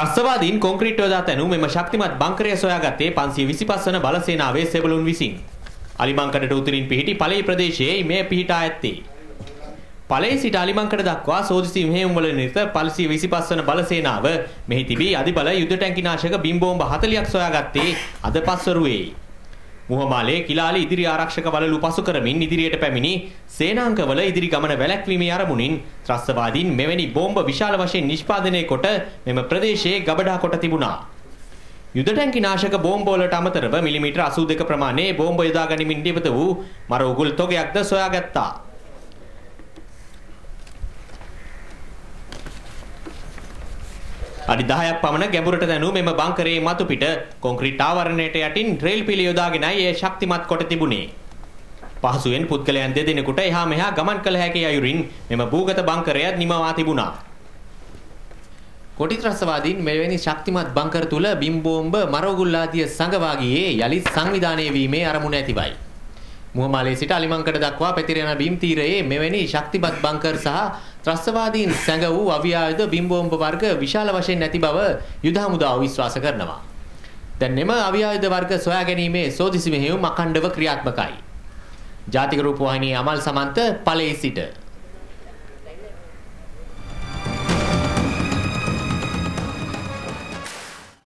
ත්‍රස්තවාදීන් concrete යොදා තැනු මෙම ශක්තිමත් බංකරය සොයාගත්තේ 525 වන බලසේනාවේ සෙබළුන් විසින්. අලිමංකඩට උතුරින් පිහිටි පළේ ප්‍රදේශයේ මේ පිහිටා ඇත්තේ. පළේ සිට අලිමංකඩ දක්වා සෝදිසි මෙහෙයුම් වල නිරත 525 වන බලසේනාව මෙහි තිබී අධිබල යුද ටැංකි නාශක බිම් බෝම්බ 40ක් සොයාගත්තේ අද පස්වරුවේ. මුවමාලේ කිලාලි ඉදිරි ආරක්ෂක වලලු පසු කරමින් ඉදිරියට පැමිණි සේනාංකවල ඉදිරි ගමන වැළැක්වීමේ අරමුණින් ත්‍රස්තවාදීන් මෙවැනි බෝම්බ විශාල වශයෙන් නිෂ්පාදනය කොට මෙම ප්‍රදේශයේ ගබඩා කොට තිබුණා. යුද ටැංකි නාශක බෝම්බ වලට අමතරව මිලිමීටර් 82 ප්‍රමාණයේ බෝම්බ යොදා ගනිමින් නිපත වූ මර උගුල් තොගයක්ද සොයාගත්තා. අඩි 10ක් පමණ ගැඹුරට දැනූ මෙම බංකරයේ මතු පිට කොන්ක්‍රීට් ආවරණයට යටින් රේල් පිළි යොදාගෙනයි එය ශක්තිමත් කොට තිබුණේ. පහසුවෙන් පුද්ගලයන් දෙදෙනෙකුට එහා මෙහා ගමන් කළ හැකි අයුරින් මෙම භූගත බංකරය නිමවා තිබුණා. කොටි ත්‍රස්තවාදීන් මෙවැනි ශක්තිමත් බංකර තුල බිම් බෝම්බ මරෝගුල් ආදිය සංගවා ගියේ යලිත් සංවිධානය වීමේ අරමුණ ඇතිවයි. මුවමාලේ සිට අලිමංකඩ දක්වා පැතිර යන බිම් තීරයේ මෙවැනි ශක්තිමත් බංකර් සහ ත්‍රස්තවාදීන් සැඟ වූ අවිආයුධ බිම් බෝම්බ වර්ග විශාල වශයෙන් නැති බව යුද හමුදාව විශ්වාස කරනවා. දැන් මෙම අවිආයුධ වර්ග සොයා ගැනීමේ සෝදිසි මෙහෙයුම් අඛණ්ඩව ක්‍රියාත්මකයි. ජාතික රූපවාහිනියේ අමල් සමන්ත පළේ සිට